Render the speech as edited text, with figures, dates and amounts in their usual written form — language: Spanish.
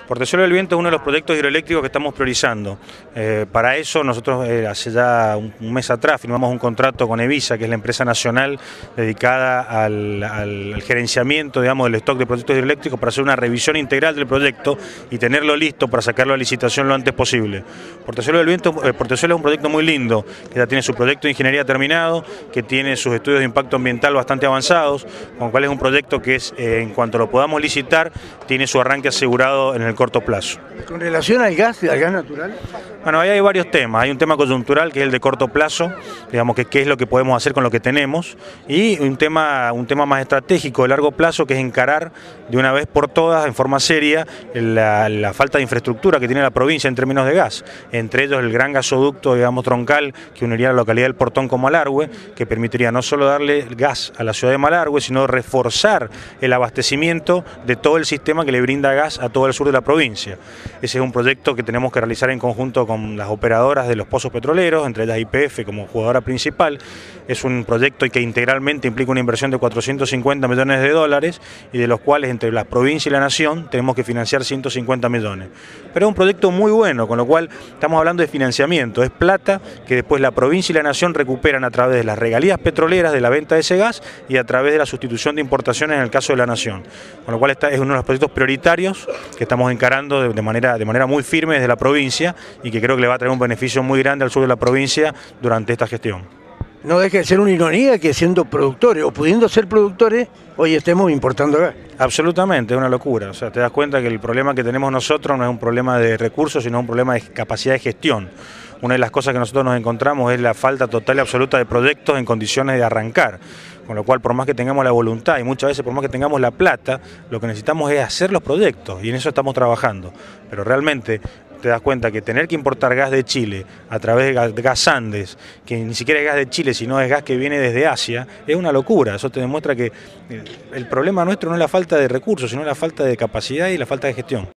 Portezuelo del Viento es uno de los proyectos hidroeléctricos que estamos priorizando. Para eso nosotros hace ya un mes atrás firmamos un contrato con Evisa, que es la empresa nacional dedicada al gerenciamiento, digamos, del stock de proyectos hidroeléctricos, para hacer una revisión integral del proyecto y tenerlo listo para sacarlo a licitación lo antes posible. Portezuelo del Viento, Portezuelo es un proyecto muy lindo, que ya tiene su proyecto de ingeniería terminado, que tiene sus estudios de impacto ambiental bastante avanzados, con lo cual es un proyecto que en cuanto lo podamos licitar, tiene su arranque asegurado en el corto plazo. Con relación al gas natural. Bueno, ahí hay varios temas. Hay un tema coyuntural que es el de corto plazo, digamos que qué es lo que podemos hacer con lo que tenemos, y un tema más estratégico de largo plazo, que es encarar de una vez por todas, en forma seria, la falta de infraestructura que tiene la provincia en términos de gas. Entre ellos el gran gasoducto, digamos, troncal, que uniría la localidad del Portón con Malargüe, que permitiría no solo darle gas a la ciudad de Malargüe, sino reforzar el abastecimiento de todo el sistema que le brinda gas a todo el sur de la provincia. Ese es un proyecto que tenemos que realizar en conjunto con las operadoras de los pozos petroleros, entre ellas YPF como jugadora principal. Es un proyecto que integralmente implica una inversión de 450 millones de dólares y de los cuales entre la provincia y la nación tenemos que financiar 150 millones. Pero es un proyecto muy bueno, con lo cual estamos hablando de financiamiento. Es plata que después la provincia y la nación recuperan a través de las regalías petroleras de la venta de ese gas y a través de la sustitución de importaciones en el caso de la nación. Con lo cual es uno de los proyectos prioritarios que estamos encarando de manera muy firme desde la provincia y que creo que le va a traer un beneficio muy grande al sur de la provincia durante esta gestión. No deja de ser una ironía que siendo productores o pudiendo ser productores, hoy estemos importando gas. Absolutamente, es una locura. O sea, te das cuenta que el problema que tenemos nosotros no es un problema de recursos, sino un problema de capacidad de gestión. Una de las cosas que nosotros nos encontramos es la falta total y absoluta de proyectos en condiciones de arrancar. Con lo cual, por más que tengamos la voluntad y muchas veces por más que tengamos la plata, lo que necesitamos es hacer los proyectos y en eso estamos trabajando. Pero realmente te das cuenta que tener que importar gas de Chile a través de Gas Andes, que ni siquiera es gas de Chile, sino es gas que viene desde Asia, es una locura. Eso te demuestra que el problema nuestro no es la falta de recursos, sino la falta de capacidad y la falta de gestión.